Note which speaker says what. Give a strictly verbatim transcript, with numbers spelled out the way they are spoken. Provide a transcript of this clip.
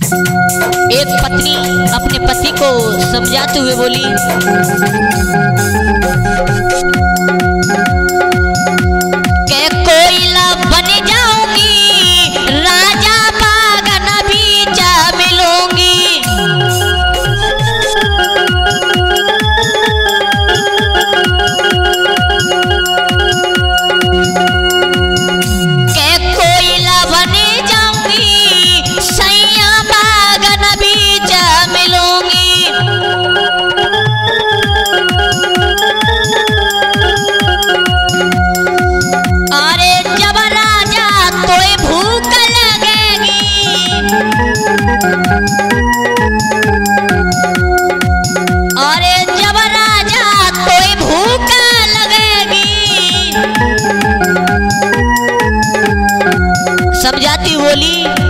Speaker 1: एक पत्नी अपने पति को समझाते हुए बोली, के कोयला बन जाऊंगी, राजा बागन बीच मिलूंगी। के कोयला बन जाऊंगी, सैया बागन बीच मिलूंगी। अरे जब राजा तोय भूख लगेगी, अरे जब राजा तोय भूख लगेगी। समझाती बोली,